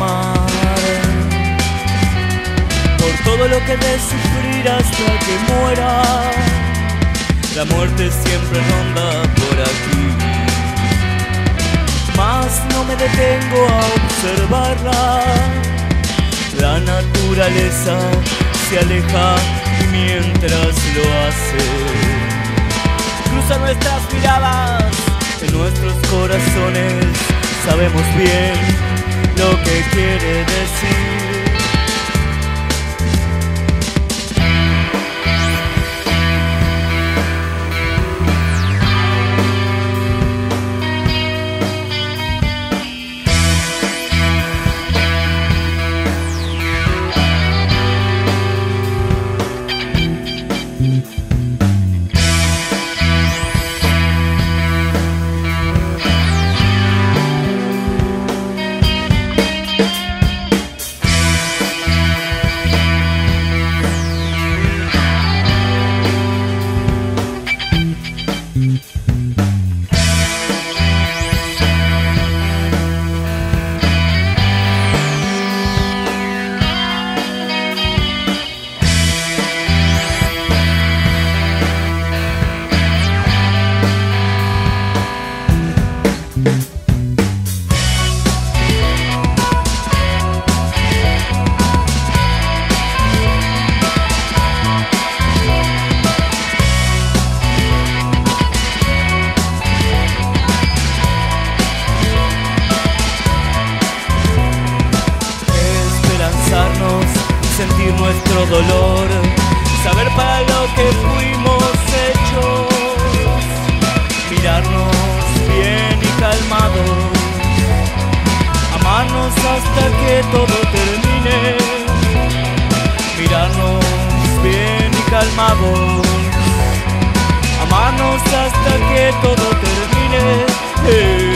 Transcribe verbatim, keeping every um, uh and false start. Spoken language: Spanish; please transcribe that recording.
amar, por todo lo que de sufrir hasta que muera. La muerte siempre ronda por aquí, mas no me detengo a observarla. La naturaleza se aleja y mientras lo hace, cruza nuestras miradas. En nuestros corazones sabemos bien lo que quiere decir. Sentir nuestro dolor, saber para lo que fuimos hechos, mirarnos bien y calmados, amarnos hasta que todo termine, mirarnos bien y calmados, amarnos hasta que todo termine. Hey.